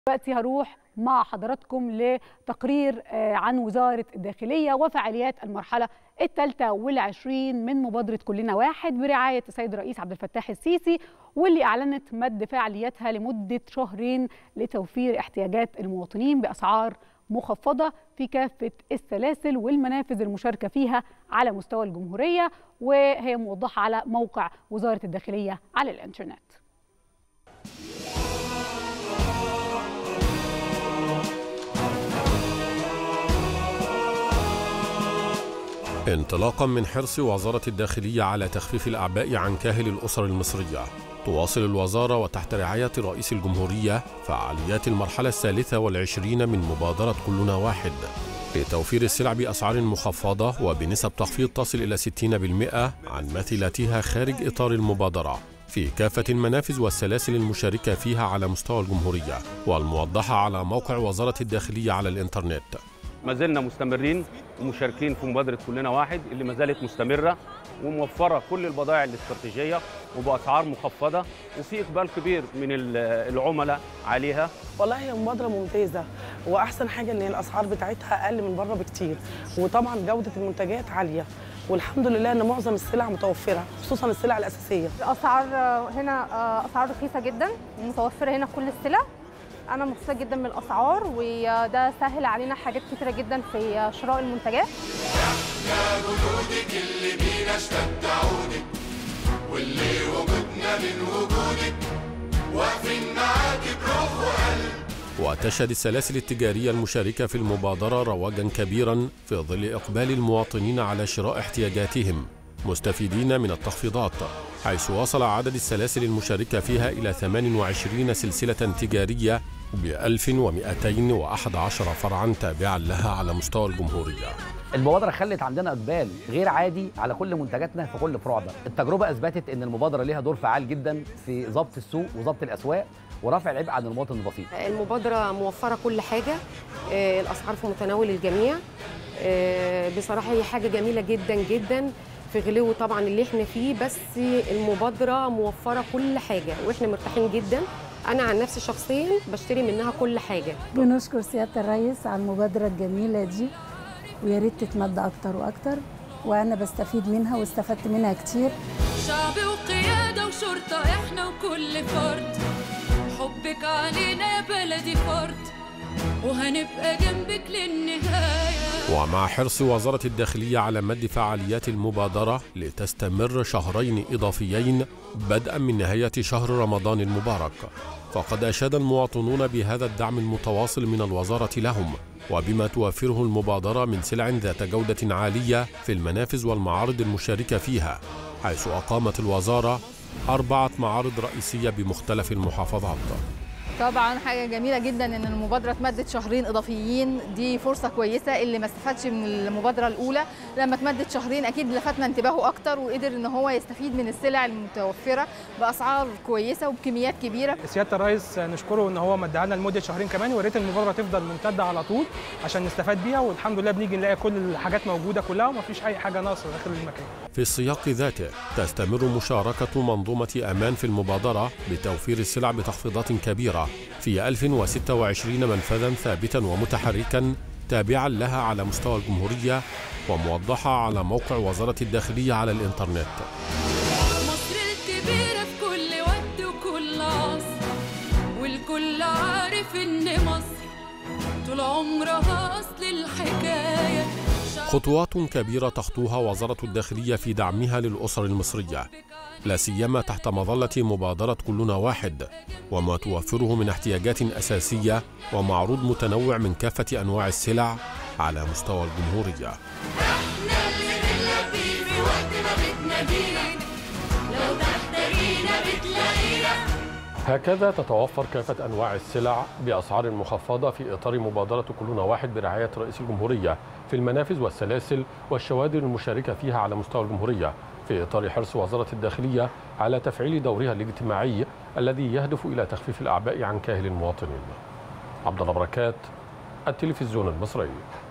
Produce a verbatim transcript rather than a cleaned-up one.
دلوقتي هروح مع حضراتكم لتقرير عن وزارة الداخلية وفعاليات المرحلة الثالثة والعشرين من مبادرة كلنا واحد برعاية السيد الرئيس عبد الفتاح السيسي، واللي أعلنت مد فعالياتها لمدة شهرين لتوفير احتياجات المواطنين بأسعار مخفضة في كافة السلاسل والمنافذ المشاركة فيها على مستوى الجمهورية، وهي موضحة على موقع وزارة الداخلية على الإنترنت. انطلاقا من حرص وزارة الداخلية على تخفيف الأعباء عن كاهل الأسر المصرية، تواصل الوزارة وتحت رعاية رئيس الجمهورية فعاليات المرحلة الثالثة والعشرين من مبادرة كلنا واحد لتوفير السلع بأسعار مخفضة وبنسب تخفيض تصل إلى ستين بالمئة عن مثيلاتها خارج إطار المبادرة في كافة المنافذ والسلاسل المشاركة فيها على مستوى الجمهورية، والموضحة على موقع وزارة الداخلية على الإنترنت. ما زلنا مستمرين ومشاركين في مبادرة كلنا واحد اللي ما زالت مستمرة وموفرة كل البضائع الاستراتيجية وبأسعار مخفضة، وفي إقبال كبير من العملاء عليها. والله هي مبادرة ممتازة، وأحسن حاجة إن الأسعار بتاعتها أقل من بره بكتير، وطبعا جودة المنتجات عالية، والحمد لله إن معظم السلع متوفرة خصوصا السلع الأساسية. الأسعار هنا أسعار رخيصة جدا ومتوفرة هنا كل السلع. أنا مبسوطة جدا من الأسعار، وده سهل علينا حاجات كتيرة جدا في شراء المنتجات. احنا جنودك اللي بينا اشتدعونك، واللي وجودنا من وجودك، واقفين معاكي بروح وقلب. وتشهد السلاسل التجارية المشاركة في المبادرة رواجا كبيرا في ظل إقبال المواطنين على شراء احتياجاتهم مستفيدين من التخفيضات، حيث وصل عدد السلاسل المشاركة فيها إلى ثمان وعشرين سلسلة تجارية ب ألف ومئتين وأحد عشر فرعا تابعا لها على مستوى الجمهورية. المبادرة خلت عندنا إقبال غير عادي على كل منتجاتنا في كل فروعنا. التجربة أثبتت أن المبادرة لها دور فعال جدا في ضبط السوق وضبط الأسواق ورفع العبء عن المواطن البسيط. المبادرة موفرة كل حاجة، الأسعار في متناول الجميع. بصراحة هي حاجة جميلة جدا جدا في غلو طبعا اللي احنا فيه، بس المبادرة موفرة كل حاجة واحنا مرتاحين جدا. أنا عن نفسي شخصيا بشتري منها كل حاجة. بنشكر سيادة الرئيس على المبادرة الجميلة دي، ويا ريت تتمد أكتر وأكتر، وأنا بستفيد منها واستفدت منها كتير. شعب وقيادة وشرطة احنا وكل فرد، حبك علينا يا بلدي فرد، وهنبقى جنبك للنهاية. ومع حرص وزارة الداخلية على مد فعاليات المبادرة لتستمر شهرين إضافيين بدءا من نهاية شهر رمضان المبارك، فقد أشاد المواطنون بهذا الدعم المتواصل من الوزارة لهم وبما توفره المبادرة من سلع ذات جودة عالية في المنافذ والمعارض المشاركة فيها، حيث أقامت الوزارة أربعة معارض رئيسية بمختلف المحافظات. طبعا حاجه جميله جدا ان المبادره اتمدت شهرين اضافيين، دي فرصه كويسه. اللي ما استفادش من المبادره الاولى لما اتمدت شهرين اكيد لفتنا انتباهه اكتر وقدر ان هو يستفيد من السلع المتوفره باسعار كويسه وبكميات كبيره. سياده الرئيس نشكره ان هو مدها لنا لمده شهرين كمان، ويا ريت المبادره تفضل ممتده على طول عشان نستفاد بيها، والحمد لله بنيجي نلاقي كل الحاجات موجوده كلها ومفيش اي حاجه ناقصه داخل المكان. في السياق ذاته تستمر مشاركه منظومه امان في المبادره بتوفير السلع بتخفيضات كبيره في ألف وستة وعشرين منفذا ثابتا ومتحركا تابعا لها على مستوى الجمهورية وموضحة على موقع وزارة الداخلية على الإنترنت. مصر الكبيرة في كل وقت وكل عصر، والكل عارف إن مصر طول عمرها أصل الحكاية. خطوات كبيرة تخطوها وزارة الداخلية في دعمها للأسر المصرية، لا سيما تحت مظلة مبادرة كلنا واحد، وما توفره من احتياجات أساسية ومعروض متنوع من كافة أنواع السلع على مستوى الجمهورية. احنا اللي بنلبي في وقت ما بتنادينا، لو تحتاجينا بتلاقينا. هكذا تتوفر كافة أنواع السلع بأسعار مخفضة في إطار مبادرة كلنا واحد برعاية رئيس الجمهورية في المنافذ والسلاسل والشوادر المشاركة فيها على مستوى الجمهورية، في إطار حرص وزارة الداخلية على تفعيل دورها الاجتماعي الذي يهدف إلى تخفيف الأعباء عن كاهل المواطنين. عبد الله بركات، التلفزيون المصري.